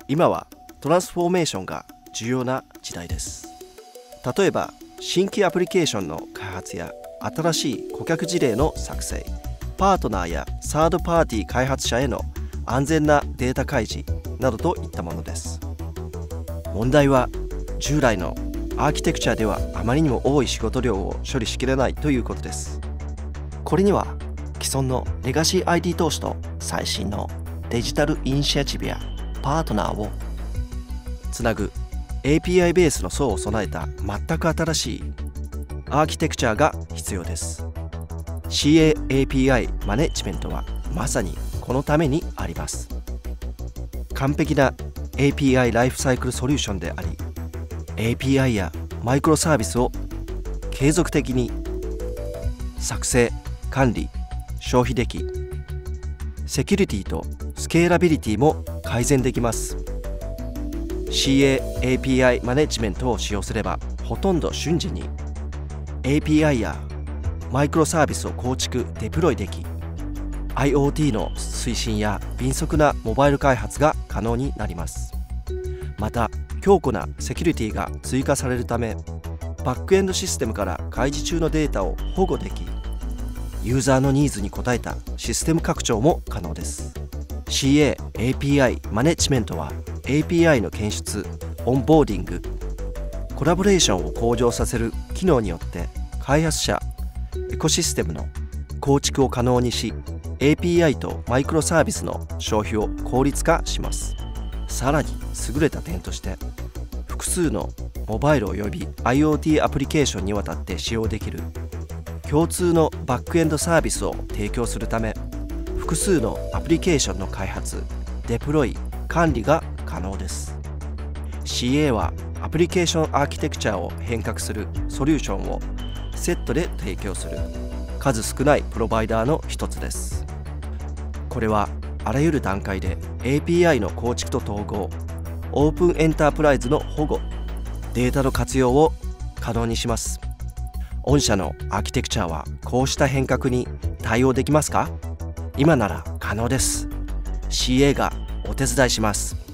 今はトランスフォーメーションが重要な時代です。例えば新規アプリケーションの開発や新しい顧客事例の作成、パートナーやサードパーティー開発者への安全なデータ開示などといったものです。問題は従来のアーキテクチャではあまりにも多い仕事量を処理しきれないということです。これには既存のレガシー IT 投資と最新のデジタルイニシアチブやパートナーをつなぐ API ベースの層を備えた全く新しいアーキテクチャが必要です。 CA-API マネジメントはまさにこのためにあります。完璧な API ライフサイクルソリューションであり、 API やマイクロサービスを継続的に作成・管理・消費でき、セキュリティとスケーラビリティも改善できます。 CA-API マネジメントを使用すればほとんど瞬時に API やマイクロサービスを構築・デプロイでき、 IoT の推進や迅速なモバイル開発が可能になります。また強固なセキュリティが追加されるため、バックエンドシステムから開示中のデータを保護でき、ユーザーのニーズに応えたシステム拡張も可能です。 CA-API マネジメントは API の検出、オンボーディング、コラボレーションを向上させる機能によって開発者・エコシステムの構築を可能にし、 API とマイクロサービスの消費を効率化します。さらに優れた点として、複数のモバイルおよび IoT アプリケーションにわたって使用できる共通のバックエンドサービスを提供するため、複数のアプリケーションの開発・デプロイ・管理が可能です。 CA はアプリケーションアーキテクチャを変革するソリューションをセットで提供する数少ないプロバイダーの一つです。これはあらゆる段階で API の構築と統合、オープンエンタープライズの保護、データの活用を可能にします。御社のアーキテクチャはこうした変革に対応できますか？今なら可能です。CA がお手伝いします。